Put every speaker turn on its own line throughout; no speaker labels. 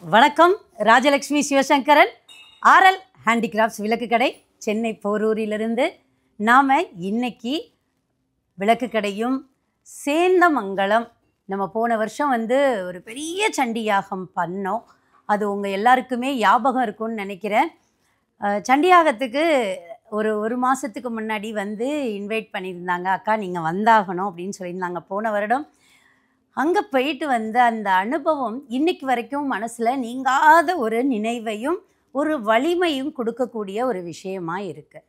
வணக்கம். Rajalakshmi Sivasankaran, RL handicrafts விளக்கு கடை, சென்னை போரூரிலிருந்து. நாம் இன்னைக்கு விளக்கு கடையும் சேந்தமங்கலம், நம்ம போன வருஷம் ஒரு பெரிய சண்டி யாகம் பண்ணோம். அது உங்கள் எல்லாருக்குமே ஞாபகம் இருக்கும்னு நினைக்கிறேன். சண்டி யாகத்துக்கு ஒரு மாதத்துக்கு முன்னாடி இன்வைட் பண்ணியிருந்தாங்க. அக்கா நீங்கள் வந்தாகணும் அப்படின்னு சொல்லியிருந்தாங்க. போன வருடம் அங்கே போயிட்டு அந்த அனுபவம் இன்னைக்கு வரைக்கும் மனசில் நீங்காத ஒரு நினைவையும் ஒரு வலிமையும் கொடுக்கக்கூடிய ஒரு விஷயமாக இருக்குது.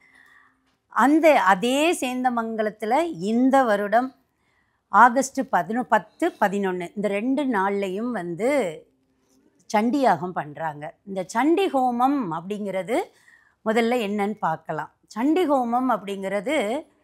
அதே சேந்தமங்கலத்தில் இந்த வருடம் ஆகஸ்ட் 10, 11 இந்த 2 நாள்லையும் சண்டி யாகம் பண்ணுறாங்க. இந்த சண்டி ஹோமம் அப்படிங்கிறது முதல்ல என்னன்னு பார்க்கலாம். சண்டி ஹோமம் அப்படிங்கிறது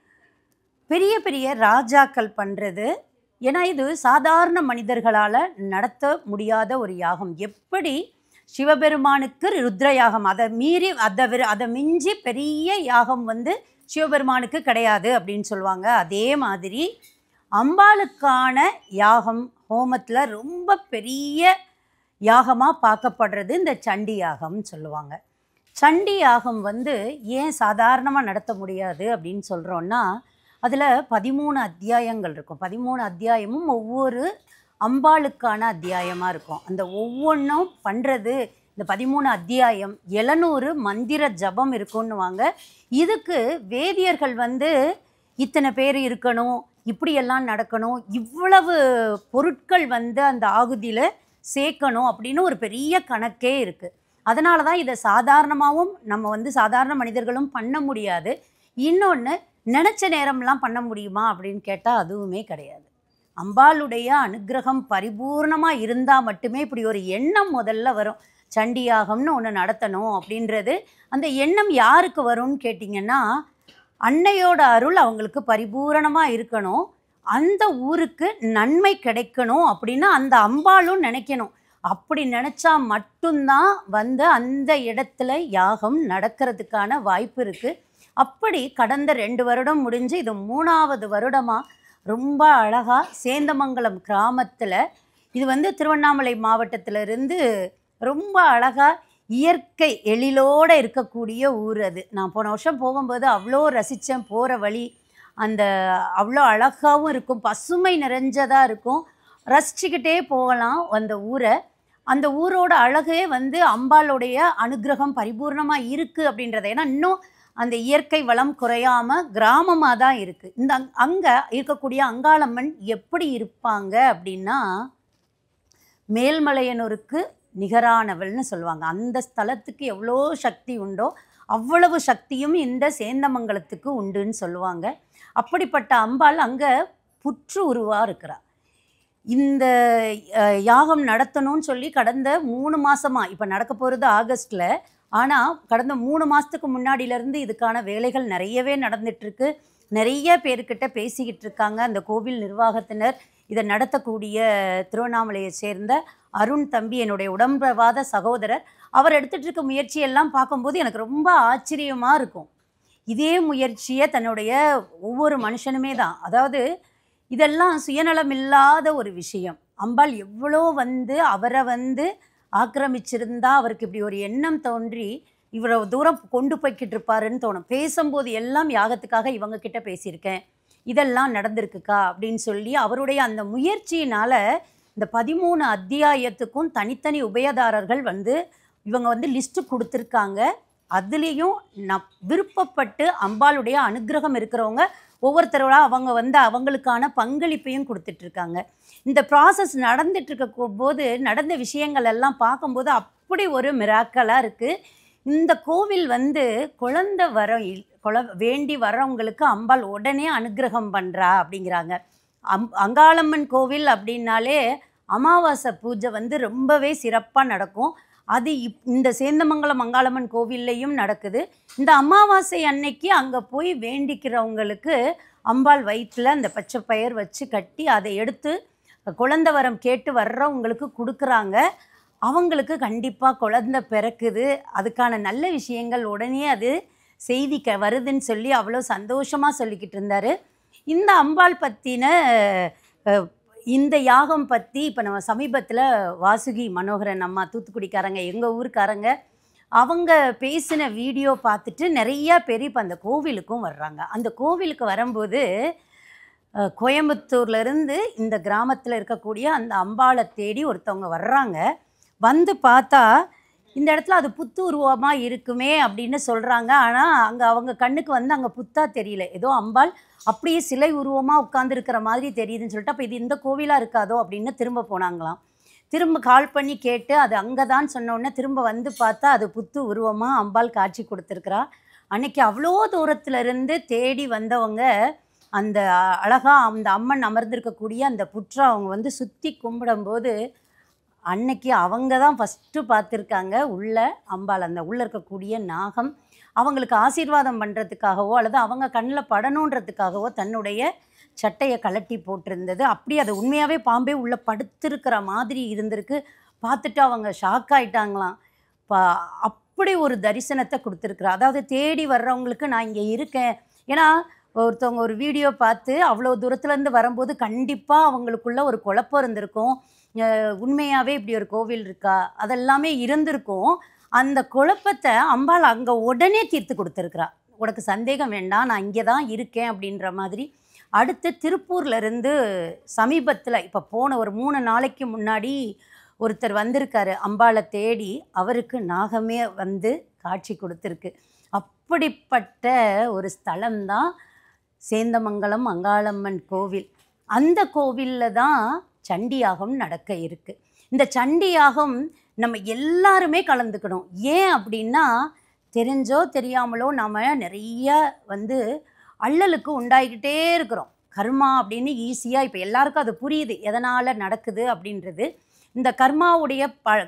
பெரிய பெரிய ராஜாக்கள் பண்ணுறது. ஏன்னா இது சாதாரண மனிதர்களால் நடத்த முடியாத ஒரு யாகம். எப்படி சிவபெருமானுக்கு ருத்ர யாகம், அதை மீறி அதை மிஞ்சி பெரிய யாகம் சிவபெருமானுக்கு கிடையாது அப்படின்னு சொல்லுவாங்க. அதே மாதிரி அம்பாளுக்கான யாகம் ஹோமத்தில் ரொம்ப பெரிய யாகமாக பார்க்கப்படுறது இந்த சண்டி யாகம்னு சொல்லுவாங்க. சண்டி யாகம் ஏன் சாதாரணமாக நடத்த முடியாது அப்படின்னு சொல்கிறோன்னா, அதில் 13 அத்தியாயங்கள் இருக்கும். 13 அத்தியாயமும் ஒவ்வொரு அம்பாளுக்கான அத்தியாயமாக இருக்கும். அந்த ஒவ்வொன்றும் பண்ணுறது இந்த 13 அத்தியாயம் 700 மந்திர ஜபம் இருக்குன்னுவாங்க. இதுக்கு வேதியர்கள் இத்தனை பேர் இருக்கணும், இப்படியெல்லாம் நடக்கணும், இவ்வளவு பொருட்கள் அந்த ஆகுதியில் சேர்க்கணும் அப்படின்னு ஒரு பெரிய கணக்கே இருக்குது. அதனால தான் இதை சாதாரணமாகவும் நம்ம சாதாரண மனிதர்களும் பண்ண முடியாது. இன்னொன்று, நினச்ச நேரம்லாம் பண்ண முடியுமா அப்படின்னு கேட்டால் அதுவுமே கிடையாது. அம்பாளுடைய அனுக்கிரகம் பரிபூர்ணமாக இருந்தால் மட்டுமே இப்படி ஒரு எண்ணம் முதல்ல வரும். சண்டி யாகம்னு ஒன்று நடத்தணும் அப்படின்றது. அந்த எண்ணம் யாருக்கு வரும்னு கேட்டிங்கன்னா, அன்னையோட அருள் அவங்களுக்கு பரிபூரணமாக இருக்கணும், அந்த ஊருக்கு நன்மை கிடைக்கணும் அப்படின்னு அந்த அம்பாளும் நினைக்கணும். அப்படி நினச்சா மட்டும்தான் அந்த இடத்துல யாகம் நடக்கிறதுக்கான வாய்ப்பு இருக்குது. அப்படி கடந்த 2 வருடம் முடிஞ்சு இது 3வது வருடமாக ரொம்ப அழகாக சேந்தமங்கலம் கிராமத்தில், இது திருவண்ணாமலை மாவட்டத்திலிருந்து ரொம்ப அழகாக இயற்கை எழிலோடு இருக்கக்கூடிய ஊர் அது. நான் போன வருஷம் போகும்போது அவ்வளோ ரசித்தேன். போகிற வழி அவ்வளோ அழகாகவும் இருக்கும், பசுமை நிறைஞ்சதாக இருக்கும், ரசிச்சுக்கிட்டே போகலாம் அந்த ஊரை. அந்த ஊரோட அழகே அம்பாளுடைய அனுக்கிரகம் பரிபூர்ணமாக இருக்குது அப்படின்றத. ஏன்னா இன்னும் அந்த இயற்கை வளம் குறையாமல் கிராமமாக தான் இருக்குது. அங்கே இருக்கக்கூடிய அங்காளம்மன் எப்படி இருப்பாங்க அப்படின்னா, மேல்மலையனூருக்கு நிகரானவள்னு சொல்லுவாங்க. அந்த ஸ்தலத்துக்கு எவ்வளோ சக்தி உண்டோ அவ்வளவு சக்தியும் இந்த சேந்தமங்கலத்துக்கு உண்டுன்னு சொல்லுவாங்க. அப்படிப்பட்ட அம்பாள் அங்கே புற்று உருவாக இருக்கிறார். இந்த யாகம் நடத்தணும்னு சொல்லி கடந்த 3 மாதமாக, இப்போ நடக்க போகிறது ஆகஸ்ட்டில், ஆனால் கடந்த 3 மாதத்துக்கு முன்னாடியிலேருந்து இதுக்கான வேலைகள் நிறையவே நடந்துகிட்ருக்கு. நிறைய பேர்கிட்ட பேசிக்கிட்டு இருக்காங்க. அந்த கோவில் நிர்வாகத்தினர், இதை நடத்தக்கூடிய திருவண்ணாமலையை சேர்ந்த அருண் தம்பி, என்னுடைய உடம்பவாத சகோதரர், அவர் எடுத்துகிட்டு இருக்க முயற்சியெல்லாம் பார்க்கும்போது எனக்கு ரொம்ப ஆச்சரியமாக இருக்கும். இதே முயற்சியை தன்னுடைய ஒவ்வொரு மனுஷனுமே தான், அதாவது இதெல்லாம் சுயநலம் இல்லாத ஒரு விஷயம். அம்பாள் எவ்வளோ அவரை ஆக்கிரமிச்சிருந்தா அவருக்கு இப்படி ஒரு எண்ணம் தோன்றி இவ்வளோ தூரம் கொண்டு போய்கிட்டு இருப்பாருன்னு தோணும். பேசும்போது எல்லாம் யாகத்துக்காக இவங்க கிட்ட பேசியிருக்கேன், இதெல்லாம் நடந்திருக்குக்கா அப்படின்னு சொல்லி அவருடைய அந்த முயற்சியினால் இந்த 13 அத்தியாயத்துக்கும் தனித்தனி உபயதாரர்கள் இவங்க லிஸ்ட்டு கொடுத்துருக்காங்க. அதுலேயும் விருப்பப்பட்டு அம்பாளுடைய அனுக்கிரகம் இருக்கிறவங்க ஒவ்வொருத்தரோட அவங்க அவங்களுக்கான பங்களிப்பையும் கொடுத்துட்ருக்காங்க. இந்த ப்ராசஸ் நடந்துட்டுருக்க போது நடந்த விஷயங்கள் எல்லாம் பார்க்கும்போது அப்படி ஒரு மிராக்கலாக இருக்குது. இந்த கோவில் குழந்தை வேண்டி வரவங்களுக்கு அம்பாள் உடனே அனுக்கிரகம் பண்ணுறா அப்படிங்கிறாங்க. அங்காளம்மன் கோவில் அப்படின்னாலே அமாவாசை பூஜை ரொம்பவே சிறப்பாக நடக்கும். அது இந்த சேந்தமங்கலம் அங்காளம்மன் கோவில்லையும் நடக்குது. இந்த அமாவாசை அன்னைக்கு அங்கே போய் வேண்டிக்கிறவங்களுக்கு அம்பாள் வயிற்றில் அந்த பச்சை பயிர் வச்சு கட்டி அதை எடுத்து குழந்தை வரம் கேட்டு வர்றவங்களுக்கு கொடுக்குறாங்க. அவங்களுக்கு கண்டிப்பாக குழந்தை பிறக்குது, அதுக்கான நல்ல விஷயங்கள் உடனே அது செய்தி வருதுன்னு சொல்லி அவ்வளோ சந்தோஷமாக சொல்லிக்கிட்டு இருந்தார். இந்த அம்பாள் பற்றின இந்த யாகம் பற்றி இப்போ நம்ம சமீபத்தில் வாசுகி மனோகரன் அம்மா தூத்துக்குடிக்காரங்க எங்கள் ஊருக்காரங்க அவங்க பேசின வீடியோ பார்த்துட்டு நிறையா பேர் இப்போ அந்த கோவிலுக்கும் வர்றாங்க. அந்த கோவிலுக்கு வரும்போது கோயம்புத்தூர்லேருந்து இந்த கிராமத்தில் இருக்கக்கூடிய அந்த அம்பாளை தேடி ஒருத்தவங்க வர்றாங்க. வந்து பார்த்தா இந்த இடத்துல அது புத்து உருவமாக இருக்குமே அப்படின்னு சொல்கிறாங்க. ஆனால் அங்கே அவங்க கண்ணுக்கு வந்து அங்கே புத்தா தெரியல, ஏதோ அம்பாள் அப்படியே சிலை உருவமாக உட்காந்துருக்கிற மாதிரி தெரியுதுன்னு சொல்லிட்டு, அப்போ இது இந்த கோவிலாக இருக்காதோ அப்படின்னு திரும்ப போனாங்களாம். திரும்ப கால் பண்ணி கேட்டு அது அங்கே தான் சொன்னோடனே திரும்ப வந்து பார்த்தா அது புத்து உருவமாக அம்பாள் காட்சி கொடுத்துருக்குறா. அன்னைக்கு அவ்வளோ தூரத்துலேருந்து தேடி வந்தவங்க அந்த அழகாக அந்த அம்மன் அமர்ந்திருக்கக்கூடிய அந்த புற்றை அவங்க வந்து சுற்றி கும்பிடும்போது அன்னைக்கு அவங்க தான் ஃபஸ்ட்டு பார்த்துருக்காங்க உள்ள அம்பாள், அந்த உள்ளே இருக்கக்கூடிய நாகம் அவங்களுக்கு ஆசீர்வாதம் பண்ணுறதுக்காகவோ அல்லது அவங்க கண்ணில் படணுன்றதுக்காகவோ தன்னுடைய சட்டையை கலட்டி போட்டிருந்தது. அப்படி அது உண்மையாகவே பாம்பே உள்ளே படுத்திருக்கிற மாதிரி இருந்திருக்கு. பார்த்துட்டு அவங்க ஷாக் ஆகிட்டாங்களாம். அப்படி ஒரு தரிசனத்தை கொடுத்துருக்குறா. அதாவது தேடி வர்றவங்களுக்கு நான் இங்கே இருக்கேன். ஏன்னா ஒருத்தவங்க ஒரு வீடியோ பார்த்து அவ்வளோ தூரத்துலேருந்து வரும்போது கண்டிப்பாக அவங்களுக்குள்ள ஒரு குழப்பம் இருந்திருக்கும். உண்மையாகவே இப்படி ஒரு கோவில் இருக்கா, அதெல்லாமே இருந்திருக்கும். அந்த குழப்பத்தை அம்பாள் அங்கே உடனே தீர்த்து கொடுத்துருக்குறா. உனக்கு சந்தேகம் வேண்டாம், நான் இங்கே தான் இருக்கேன் அப்படின்ற மாதிரி. அடுத்து திருப்பூர்லேருந்து சமீபத்தில் இப்போ போன ஒரு 3 நாளைக்கு முன்னாடி ஒருத்தர் வந்திருக்காரு அம்பாளை தேடி. அவருக்கு நாகமே வந்து காட்சி கொடுத்துருக்கு. அப்படிப்பட்ட ஒரு ஸ்தலம்தான் சேந்தமங்கலம் அங்காளம்மன் கோவில். அந்த கோவிலில் தான் சண்டியாகம் நடக்க இருக்குது. இந்த சண்டியாகம் நம்ம எல்லாருமே கலந்துக்கணும். ஏன் அப்படின்னா தெரிஞ்சோ தெரியாமலோ நம்ம நிறைய வந்து அல்லலுக்கு உண்டாகிக்கிட்டே இருக்கிறோம். கர்மா அப்படின்னு ஈஸியாக இப்போ எல்லாருக்கும் அது புரியுது எதனால் நடக்குது அப்படின்றது. இந்த கர்மாவுடைய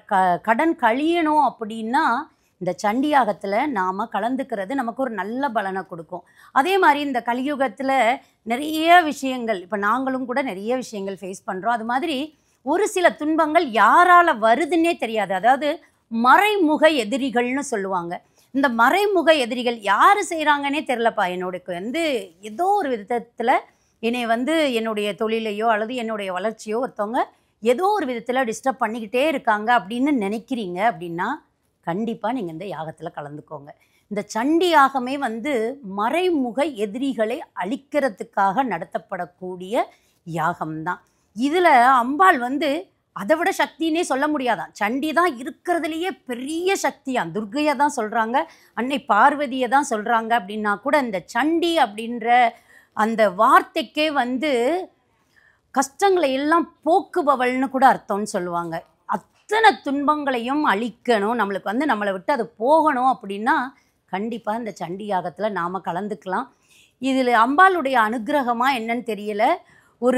கடன் கழியணும் அப்படின்னா இந்த சண்டியாகத்தில் நாம் கலந்துக்கிறது நமக்கு ஒரு நல்ல பலனை கொடுக்கும். அதே மாதிரி இந்த கலியுகத்தில் நிறைய விஷயங்கள் இப்போ நாங்களும் கூட நிறைய விஷயங்கள் ஃபேஸ் பண்ணுறோம். அது மாதிரி ஒரு சில துன்பங்கள் யாரால் வருதுன்னே தெரியாது. அதாவது மறைமுக எதிரிகள்னு சொல்லுவாங்க. இந்த மறைமுக எதிரிகள் யார் செய்கிறாங்கன்னே தெரிலப்பா. என்னோடக்கு வந்து ஏதோ ஒரு விதத்தில் என்னை வந்து என்னுடைய தொழிலையோ அல்லது என்னுடைய வளர்ச்சியோ ஒருத்தவங்க ஏதோ ஒரு விதத்தில் டிஸ்டர்ப் பண்ணிக்கிட்டே இருக்காங்க அப்படின்னு நினைக்கிறீங்க அப்படின்னா கண்டிப்பாக நீங்கள் இந்த யாகத்தில் கலந்துக்கோங்க. இந்த சண்டி யாகமே வந்து மறைமுக எதிரிகளை அழிக்கிறதுக்காக நடத்தப்படக்கூடிய யாகம்தான். இதில் அம்பாள் வந்து அதை விட சக்தின்னே சொல்ல முடியாதான். சண்டி தான் இருக்கிறதுலையே பெரிய சக்தியான். துர்க்கையை தான் சொல்கிறாங்க, அன்னை பார்வதியை தான் சொல்கிறாங்க. அப்படின்னா கூட இந்த சண்டி அப்படின்ற அந்த வார்த்தைக்கே வந்து கஷ்டங்களை எல்லாம் போக்குபவள்னு கூட அர்த்தம்னு சொல்லுவாங்க. அத்தனை துன்பங்களையும் அழிக்கணும், நம்மளுக்கு வந்து நம்மளை விட்டு அது போகணும் அப்படின்னா கண்டிப்பாக இந்த சண்டி யாகத்தில் நாம் கலந்துக்கலாம். இதில் அம்பாளுடைய அனுகிரகமாக என்னன்னு தெரியல. ஒரு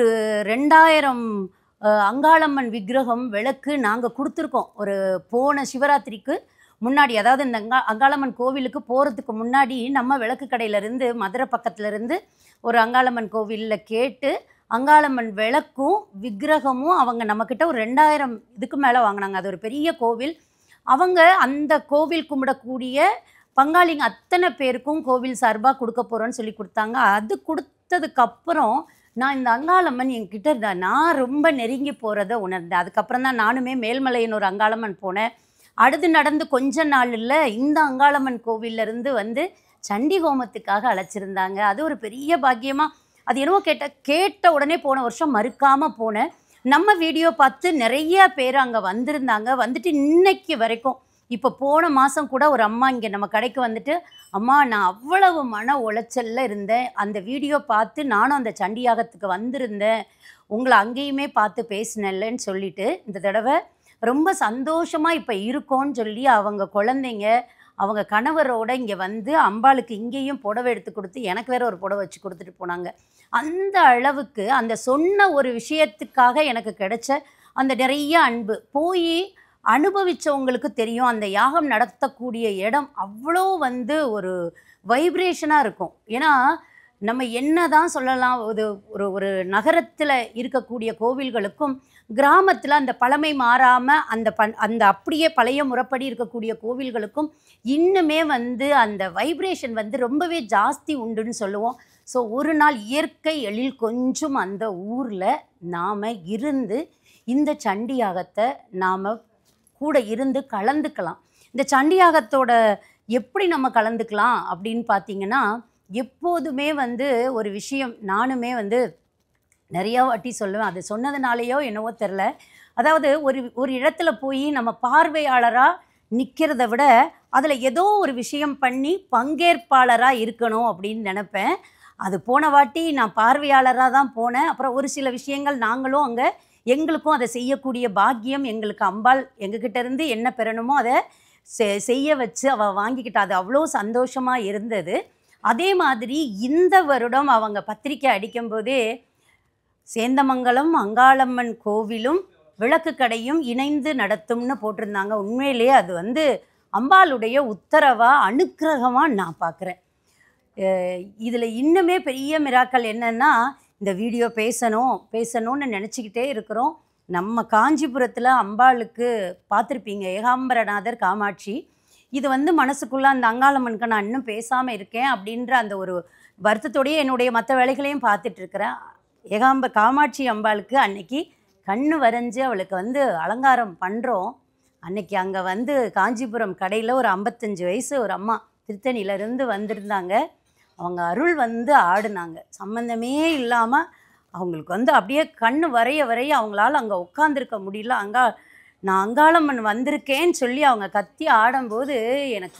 2000 அங்காளம்மன் விக்கிரகம் விளக்கு நாங்கள் கொடுத்துருக்கோம். ஒரு போன சிவராத்திரிக்கு முன்னாடி, அதாவது இந்த அங்காளம்மன் கோவிலுக்கு போகிறதுக்கு முன்னாடி நம்ம விளக்கு கடையிலேருந்து மதுரை பக்கத்துலேருந்து ஒரு அங்காளம்மன் கோவிலில் கேட்டு அங்காளம்மன் விளக்கும் விக்கிரகமும் அவங்க நம்மக்கிட்ட ஒரு 2000 இதுக்கு மேலே வாங்கினாங்க. அது ஒரு பெரிய கோவில். அவங்க அந்த கோவில் கும்பிடக்கூடிய பங்காளிங்க அத்தனை பேருக்கும் கோவில் சார்பாக கொடுக்க போகிறோன்னு சொல்லி கொடுத்தாங்க. அது கொடுத்ததுக்கப்புறம் நான் இந்த அங்காளம்மன் என்கிட்ட நான் ரொம்ப நெருங்கி போகிறத உணர்ந்தேன். அதுக்கப்புறம் தான் நானுமே மேல்மலையின் ஒரு அங்காளம்மன் போனேன். அடுத்து நடந்து கொஞ்ச நாளில் இந்த அங்காளம்மன் கோவிலிருந்து வந்து சண்டி ஹோமத்துக்காக அழைச்சிருந்தாங்க. அது ஒரு பெரிய பாக்கியமாக அது என்னவோ கேட்ட உடனே போன வருஷம் மறுக்காமல் போனேன். நம்ம வீடியோ பார்த்து நிறைய பேர் அங்கே வந்திருந்தாங்க. வந்துட்டு இன்னைக்கு வரைக்கும் இப்போ போன மாதம் கூட ஒரு அம்மா இங்கே நம்ம கடைக்கு வந்துட்டு, அம்மா நான் அவ்வளவு மன உளைச்சலில் இருந்தேன், அந்த வீடியோ பார்த்து நானும் அந்த சண்டியாகத்துக்கு வந்திருந்தேன், உங்களை அங்கேயுமே பார்த்து பேசினேன்லன்னு சொல்லிட்டு இந்த தடவை ரொம்ப சந்தோஷமாக இப்போ இருக்கோன்னு சொல்லி அவங்க குழந்தைங்க அவங்க கணவரோட இங்கே வந்து அம்பாளுக்கு இங்கேயும் புடவை எடுத்து கொடுத்து எனக்கு வேறு ஒரு புடவை வச்சு கொடுத்துட்டு போனாங்க. அந்த அளவுக்கு அந்த சொன்ன ஒரு விஷயத்துக்காக எனக்கு கிடைச்ச அந்த நிறைய அன்பு போய் அனுபவித்தவங்களுக்கு தெரியும். அந்த யாகம் நடத்தக்கூடிய இடம் அவ்வளோ வந்து ஒரு வைப்ரேஷனாக இருக்கும். ஏன்னா நம்ம என்ன தான் சொல்லலாம், ஒரு ஒரு நகரத்தில் இருக்கக்கூடிய கோவில்களுக்கும் கிராமத்தில் அந்த பழமை மாறாமல் அந்த அப்படியே பழைய முறைப்படி இருக்கக்கூடிய கோவில்களுக்கும் இன்னுமே வந்து அந்த வைப்ரேஷன் வந்து ரொம்பவே ஜாஸ்தி உண்டுன்னு சொல்லுவோம். ஸோ ஒரு நாள் இயற்கை எழில் கொஞ்சம் அந்த ஊரில் நாம் இருந்து இந்த சண்டி யாகத்தை நாம் கூட இருந்து கலந்துக்கலாம். இந்த சண்டி யாகத்தோட எப்படி நம்ம கலந்துக்கலாம் அப்படின்னு பார்த்தீங்கன்னா, எப்போதுமே வந்து ஒரு விஷயம் நானுமே வந்து நிறையா வாட்டி சொல்லுவேன். அது சொன்னதுனாலேயோ என்னவோ தெரில. அதாவது ஒரு இடத்துல போய் நம்ம பார்வையாளராக நிற்கிறத விட அதில் ஏதோ ஒரு விஷயம் பண்ணி பங்கேற்பாளராக இருக்கணும் அப்படின்னு நினப்பேன். அது போன வாட்டி நான் பார்வையாளராக தான் போனேன். அப்புறம் ஒரு சில விஷயங்கள் நாங்களும் அங்கே எங்களுக்கும் அதை செய்யக்கூடிய பாக்கியம் எங்களுக்கு அம்பாள் எங்ககிட்ட இருந்து என்ன பெறணுமோ அதை செய்ய வச்சு அவள் வாங்கிக்கிட்டா. அது அவ்வளோ சந்தோஷமாக இருந்தது. அதே மாதிரி இந்த வருடம் அவங்க பத்திரிக்கை அடிக்கும்போதே சேந்தமங்கலம் அங்காளம்மன் கோவிலும் விளக்கு கடையும் இணைந்து நடத்தும்னு போட்டிருந்தாங்க. உண்மையிலேயே அது வந்து அம்பாளுடைய உத்தரவாக அனுக்கிரகமாக நான் பார்க்குறேன். இதில் இன்னுமே பெரிய மிராக்கள் என்னென்னா, இந்த வீடியோ பேசணும்னு நினச்சிக்கிட்டே இருக்கிறோம். நம்ம காஞ்சிபுரத்தில் அம்பாளுக்கு பார்த்துருப்பீங்க, ஏகாம்பரநாதர் காமாட்சி. இது வந்து மனசுக்குள்ளே அந்த அங்காளம்மனுக்கு நான் இன்னும் பேசாமல் இருக்கேன் அப்படின்ற அந்த ஒரு வருத்தத்தோடையே என்னுடைய மற்ற வேலைகளையும் பார்த்துட்ருக்கிறேன். காமாட்சி அம்பாளுக்கு அன்னைக்கு கண்ணு வரைஞ்சி அவளுக்கு வந்து அலங்காரம் பண்ணுறோம். அன்னைக்கு அங்கே வந்து காஞ்சிபுரம் கடையில் ஒரு 55 வயசு ஒரு அம்மா திருத்தணியிலேருந்து வந்திருந்தாங்க. அவங்க அருள் வந்து ஆடினாங்க. சம்மந்தமே இல்லாமல் அவங்களுக்கு வந்து அப்படியே கண்ணு வரைய அவங்களால அங்கே உட்காந்துருக்க முடியல. நான் அங்காளம்மன் வந்திருக்கேன்னு சொல்லி அவங்க கத்தி ஆடும்போது எனக்கு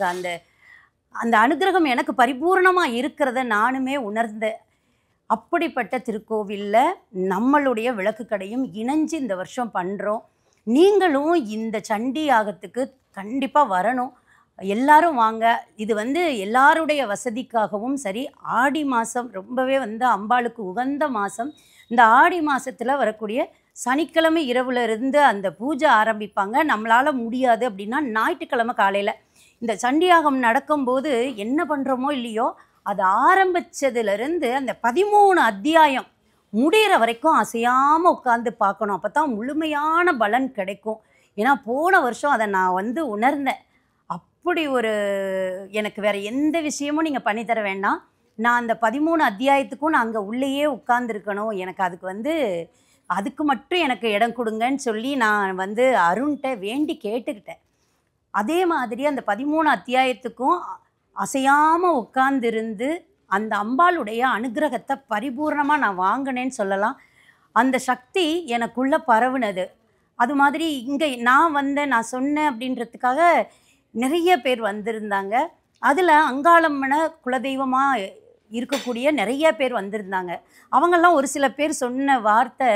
அந்த அனுகிரகம் எனக்கு பரிபூர்ணமாக இருக்கிறத நானுமே உணர்ந்தேன். அப்படிப்பட்ட திருக்கோவிலில் நம்மளுடைய விளக்கு கடையும் இணைஞ்சு இந்த வருஷம் பண்ணுறோம். நீங்களும் இந்த சண்டி யாகத்துக்கு கண்டிப்பாக வரணும். எல்லாரும் வாங்க. இது வந்து எல்லாருடைய வசதிக்காகவும் சரி, ஆடி மாதம் ரொம்பவே வந்து அம்பாளுக்கு உகந்த மாதம். இந்த ஆடி மாதத்தில் வரக்கூடிய சனிக்கிழமை இரவுல இருந்து அந்த பூஜை ஆரம்பிப்பாங்க. நம்மளால் முடியாது அப்படின்னா ஞாயிற்றுக்கிழமை காலையில் இந்த சண்டி யாகம் நடக்கும்போது என்ன பண்ணுறோமோ இல்லையோ, அது ஆரம்பித்ததுலேருந்து அந்த 13 அத்தியாயம் முடிகிற வரைக்கும் அசையாமல் உட்காந்து பார்க்கணும். அப்போ தான் முழுமையான பலன் கிடைக்கும். ஏன்னா போன வருஷம் அதை நான் வந்து உணர்ந்தேன். அப்படி ஒரு எனக்கு வேறு எந்த விஷயமும் நீங்கள் பண்ணித்தர வேண்டாம். நான் அந்த 13 அத்தியாயத்துக்கும் நான் அங்கே உள்ளேயே உட்காந்துருக்கணும். எனக்கு அதுக்கு மட்டும் எனக்கு இடம் கொடுங்கன்னு சொல்லி நான் வந்து அருண்கிட்ட வேண்டி கேட்டுக்கிட்டேன். அதே மாதிரி அந்த 13 அத்தியாயத்துக்கும் அசையாமல் உட்கார்ந்திருந்து அந்த அம்பாளுடைய அனுகிரகத்தை பரிபூர்ணமாக நான் வாங்கினேன்னு சொல்லலாம். அந்த சக்தி எனக்குள்ளே பரவுனது. அது மாதிரி இங்கே நான் சொன்னேன் அப்படின்றதுக்காக நிறைய பேர் வந்திருந்தாங்க. அதில் அங்காளம்மனை குலதெய்வமாக இருக்கக்கூடிய நிறைய பேர் வந்திருந்தாங்க. அவங்கெல்லாம் ஒரு சில பேர் சொன்ன வார்த்தை,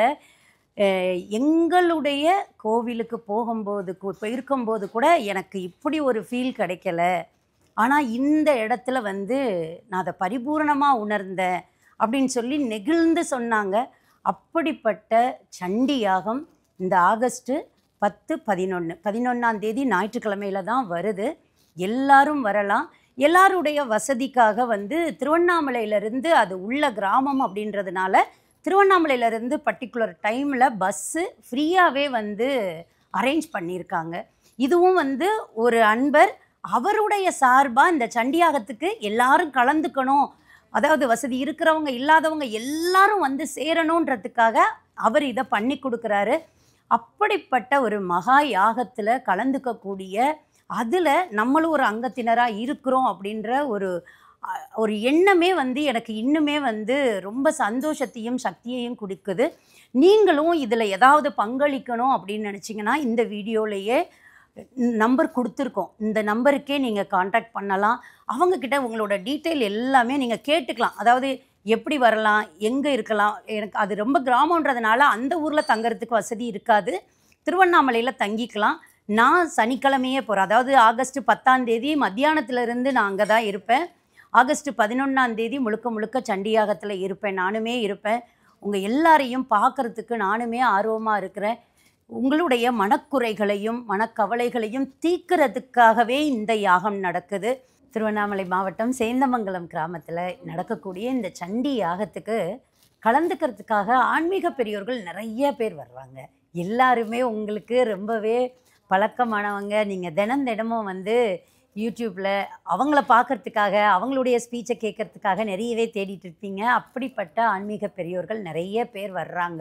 எங்களுடைய கோவிலுக்கு போயிருக்கும்போது கூட எனக்கு இப்படி ஒரு ஃபீல் கிடைக்கல. ஆனால் இந்த இடத்துல வந்து நான் அதை பரிபூர்ணமாக உணர்ந்தேன் அப்படின்னு சொல்லி நெகிழ்ந்து சொன்னாங்க. அப்படிப்பட்ட சண்டி யாகம் இந்த ஆகஸ்ட்டு 10, 11ஆம் தேதி ஞாயிற்றுக்கிழமையில் தான் வருது. எல்லாரும் வரலாம். எல்லாருடைய வசதிக்காக வந்து திருவண்ணாமலையிலேருந்து அது உள்ள கிராமம் அப்படின்றதுனால திருவண்ணாமலையிலேருந்து பர்டிகுலர் டைமில் பஸ்ஸு ஃப்ரீயாகவே வந்து அரேஞ்ச் பண்ணியிருக்காங்க. இதுவும் வந்து ஒரு அன்பர் அவருடைய சார்பாக இந்த சண்டி யாகத்துக்கு எல்லாரும் கலந்துக்கணும், அதாவது வசதி இருக்கிறவங்க இல்லாதவங்க எல்லாரும் வந்து சேரணுன்றதுக்காக அவர் இதை பண்ணி கொடுக்குறாரு. அப்படிப்பட்ட ஒரு மகா யாகத்தில் கலந்துக்கக்கூடிய, அதில் நம்மளும் ஒரு அங்கத்தினராக இருக்கிறோம் அப்படின்ற ஒரு எண்ணமே வந்து எனக்கு இன்னுமே வந்து ரொம்ப சந்தோஷத்தையும் சக்தியையும் கொடுக்குது. நீங்களும் இதில் ஏதாவது பங்களிக்கணும் அப்படின்னு நினச்சிங்கன்னா இந்த வீடியோலையே நம்பர் கொடுத்துருக்கோம். இந்த நம்பருக்கே நீங்கள் காண்டாக்ட் பண்ணலாம். அவங்கக்கிட்ட உங்களோட டீட்டெயில் எல்லாமே நீங்கள் கேட்டுக்கலாம். அதாவது எப்படி வரலாம், எங்கே இருக்கலாம். எனக்கு அது ரொம்ப கிராமன்றதுனால அந்த ஊரில் தங்கிறதுக்கு வசதி இருக்காது. திருவண்ணாமலையில் தங்கிக்கலாம். நான் சனிக்கிழமையே போகிறேன். அதாவது ஆகஸ்ட் 10ஆம் தேதி மத்தியானத்துலேருந்து நான் அங்கே தான் இருப்பேன். ஆகஸ்ட் 11ஆம் தேதி முழுக்க சண்டி யாகத்தில் இருப்பேன். நானுமே இருப்பேன். உங்கள் எல்லாரையும் பார்க்குறதுக்கு நானுமே ஆர்வமாக இருக்கிறேன். உங்களுடைய மனக்குறைகளையும் மனக்கவலைகளையும் தீர்க்கிறதுக்காகவே இந்த யாகம் நடக்குது. திருவண்ணாமலை மாவட்டம் சேந்தமங்கலம் கிராமத்தில் நடக்கக்கூடிய இந்த சண்டி யாகத்துக்கு கலந்துக்கிறதுக்காக ஆன்மீக பெரியோர்கள் நிறைய பேர் வர்றாங்க. எல்லாருமே உங்களுக்கு ரொம்பவே பழக்கமானவங்க. நீங்கள் தினமும் வந்து யூடியூப்பில் அவங்கள பார்க்கறதுக்காக அவங்களுடைய ஸ்பீச்சை கேட்கறதுக்காக நிறையவே தேடிட்டு இருப்பீங்க. அப்படிப்பட்ட ஆன்மீக பெரியோர்கள் நிறைய பேர் வர்றாங்க.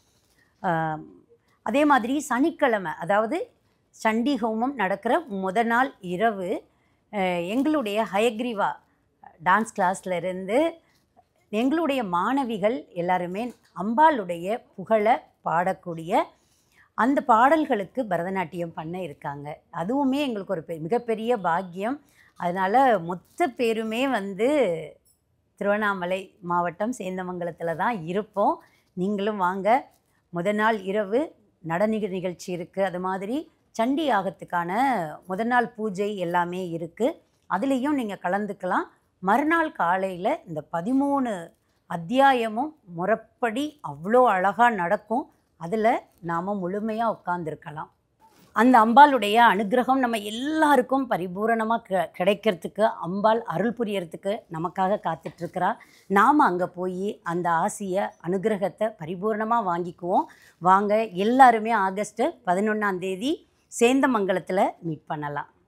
அதே மாதிரி சனிக்கிழமை, அதாவது சண்டி ஹோமம் நடக்கிற நாள் இரவு எங்களுடைய ஹயக்ரீவா டான்ஸ் கிளாஸ்லேருந்து எங்களுடைய மாணவிகள் எல்லாருமே அம்பாளுடைய புகழை பாடக்கூடிய அந்த பாடல்களுக்கு பரதநாட்டியம் பண்ண இருக்காங்க. அதுவுமே எங்களுக்கு ஒரு மிகப்பெரிய பாக்கியம். அதனால் மொத்த பேருமே திருவண்ணாமலை மாவட்டம் சேந்தமங்கலத்தில் தான் இருப்போம். நீங்களும் வாங்க. நாள் இரவு நடன நிகழ்ச்சி இருக்குது. அது மாதிரி சண்டி யாகத்துக்கான நாள் பூஜை எல்லாமே இருக்குது. அதுலேயும் நீங்கள் கலந்துக்கலாம். மறுநாள் காலையில் இந்த 13 அத்தியாயமும் முறைப்படி அவ்வளோ அழகாக நடக்கும். அதில் நாம் முழுமையாக உட்கார்ந்துருக்கலாம். அந்த அம்பாளுடைய அனுகிரகம் நம்ம எல்லாருக்கும் பரிபூரணமாக கிடைக்கிறதுக்கு, அம்பாள் அருள் புரியறதுக்கு நமக்காக காத்துட்ருக்கிறா. நாம் அங்கே போய் அந்த ஆசியை அனுகிரகத்தை பரிபூரணமாக வாங்கிக்குவோம். வாங்க, எல்லாருமே ஆகஸ்ட் 11ஆம் தேதி சேந்தமங்கலத்தில் மீட் பண்ணலாம்.